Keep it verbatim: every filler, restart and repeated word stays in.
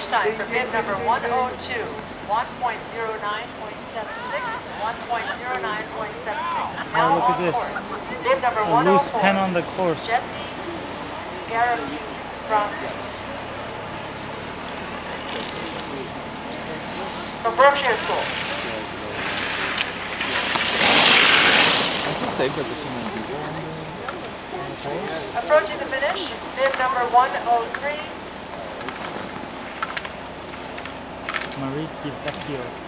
time for bib number one oh two, one point oh nine point seven six, one point oh nine point seven six. Now oh, look at on this. course. Bib number A one oh loose four. pen on the course. Jesse Garabee from from Berkshire School. Approaching the finish, bib number one oh three. Marie Di Vecchio.